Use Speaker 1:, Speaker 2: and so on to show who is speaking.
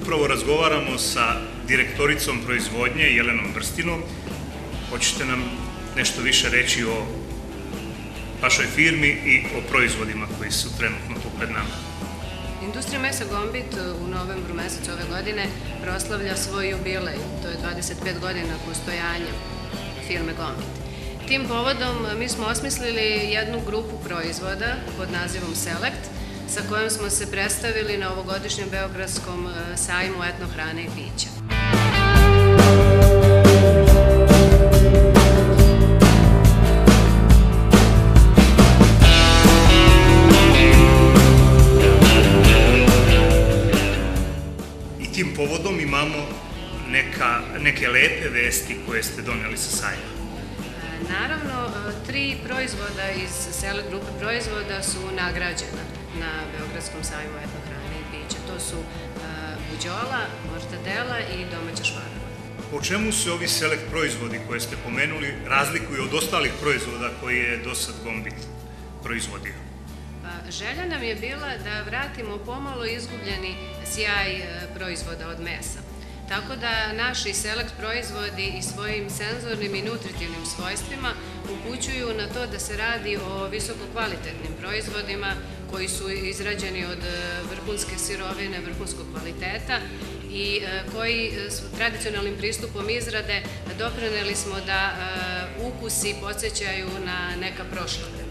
Speaker 1: upravo razgovaramo sa direktoricom proizvodnje Jelenom Brstinom. Hoćete nam nešto više reći o vašoj firmi i o proizvodima koji su trenutno tu pred nama?
Speaker 2: Industrija mesa Gombit u novembru mesecu ove godine proslavlja svoj jubilej, to je 25 godina postojanja firme Gombit. Tim povodom mi smo osmislili jednu grupu proizvoda pod nazivom Select, sa kojom smo se predstavili na ovogodišnjem Beogradskom sajmu etnohrane i pića.
Speaker 1: I tim povodom imamo neke lepe vesti koje ste doneli sa sajma.
Speaker 2: Naravno, 3 proizvoda iz Select grupe proizvoda su nagrađena na Beogradskom sajmu etnohrane i pića. To su buđola, mortadela i domaća švarova.
Speaker 1: Po čemu se ovi Select proizvodi koje ste pomenuli razlikuju od ostalih proizvoda koje je do sad Gombit proizvodio?
Speaker 2: Želja nam je bila da vratimo pomalo izgubljeni sjaj proizvoda od mesa. Tako da naši Select proizvodi i svojim senzornim i nutritivnim svojstvima upućuju na to da se radi o visoko kvalitetnim proizvodima koji su izrađeni od vrhunske sirovine, vrhunskog kvaliteta i koji tradicionalnim pristupom izrade doprineli smo da ukusi podsjećaju na neka prošla vremena.